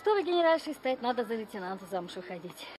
Чтобы генеральшей стать, надо за лейтенанта замуж выходить.